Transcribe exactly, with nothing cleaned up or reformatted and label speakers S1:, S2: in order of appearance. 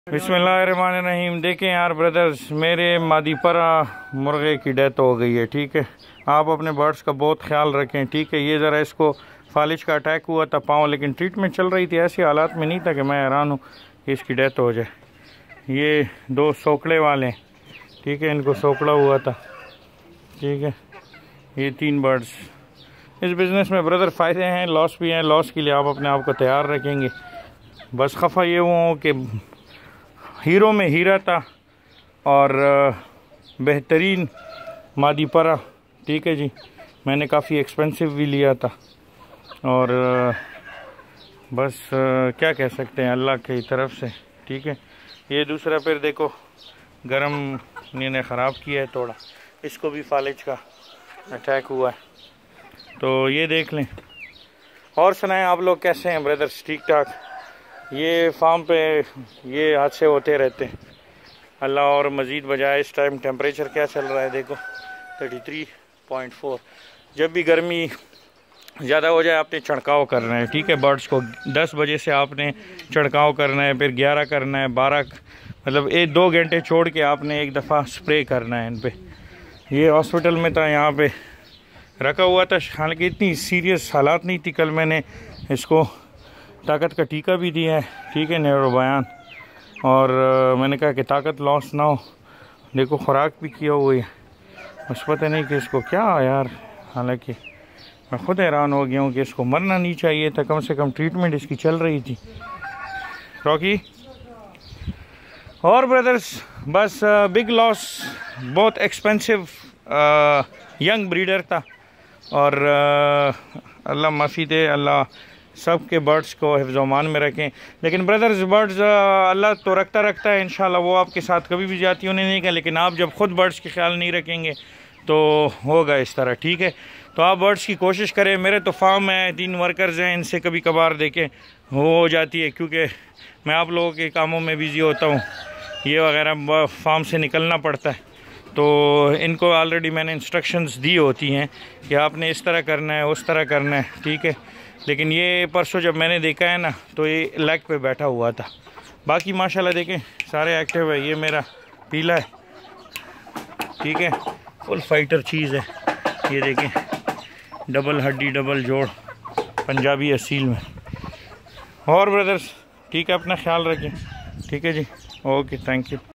S1: बिस्मिल्लाहिर्रहमानिर्रहीम। देखें यार ब्रदर्स, मेरे मादीपरा मुर्गे की डेथ हो गई है। ठीक है, आप अपने बर्ड्स का बहुत ख्याल रखें। ठीक है, ये ज़रा इसको फालिज का अटैक हुआ था पाँव, लेकिन ट्रीटमेंट चल रही थी। ऐसी हालात में नहीं था कि मैं हैरान हूँ कि इसकी डेथ हो जाए। ये दो सोकड़े वाले हैं, ठीक है, इनको सोकड़ा हुआ था। ठीक है, ये तीन बर्ड्स। इस बिज़नेस में ब्रदर फ़ायदे हैं, लॉस भी हैं। लॉस के लिए आप अपने आप को तैयार रखेंगे। बस खफा ये हूँ कि हीरो में हीरा था और बेहतरीन मादीपरा। ठीक है जी, मैंने काफ़ी एक्सपेंसिव भी लिया था और बस क्या कह सकते हैं, अल्लाह की तरफ से। ठीक है, ये दूसरा फिर देखो गरम ने ख़राब किया है थोड़ा, इसको भी फालिज का अटैक हुआ है। तो ये देख लें। और सुनाएं आप लोग कैसे हैं ब्रदर्स? ठीक ठाक। ये फार्म पे ये हादसे होते रहते हैं, अल्लाह और मज़ीद बजाए। इस टाइम टेम्परेचर क्या चल रहा है देखो, थर्टी थ्री पॉइंट फोर। जब भी गर्मी ज़्यादा हो जाए आपने छिड़काव करना है। ठीक है, बर्ड्स को दस बजे से आपने छिड़काव करना है, फिर ग्यारह करना है, बारह, मतलब एक दो घंटे छोड़ के आपने एक दफ़ा स्प्रे करना है इन पर। ये हॉस्पिटल में था, यहाँ पे रखा हुआ था। हालांकि इतनी सीरियस हालात नहीं थी। कल मैंने इसको ताकत का टीका भी दिया है। ठीक है, न्यूरोबयान। और आ, मैंने कहा कि ताकत लॉस ना हो। देखो खुराक भी किया हुआ है, बस पता नहीं कि इसको क्या यार। हालांकि मैं खुद हैरान हो गया हूँ कि इसको मरना नहीं चाहिए था, कम से कम ट्रीटमेंट इसकी चल रही थी। रॉकी और ब्रदर्स, बस बिग लॉस, बहुत एक्सपेंसिव यंग ब्रीडर था। और अल्लाह माफ़ी दे, अल्लाह सब के बर्ड्स को हिफ्ज़-ओ-मान में रखें। लेकिन ब्रदर्स, बर्ड्स अल्लाह तो रखता रखता है, इंशाल्लाह वो आपके साथ कभी भी जाती होने नहीं कहा। लेकिन आप जब ख़ुद बर्ड्स के ख्याल नहीं रखेंगे तो होगा इस तरह। ठीक है, तो आप बर्ड्स की कोशिश करें। मेरे तो फार्म है, तीन वर्कर्स हैं, इनसे कभी कभार देखें हो जाती है, क्योंकि मैं आप लोगों के कामों में बिज़ी होता हूँ, ये वगैरह फार्म से निकलना पड़ता है। तो इनको ऑलरेडी मैंने इंस्ट्रक्शंस दी होती हैं कि आपने इस तरह करना है, उस तरह करना है। ठीक है, लेकिन ये परसों जब मैंने देखा है ना, तो ये लेग पे बैठा हुआ था। बाकी माशाल्लाह देखें सारे एक्टिव है। ये मेरा पीला है, ठीक है, फुल फाइटर चीज़ है। ये देखें, डबल हड्डी डबल जोड़, पंजाबी असील में। और ब्रदर्स ठीक है, अपना ख्याल रखें। ठीक है जी, ओके, थैंक यू।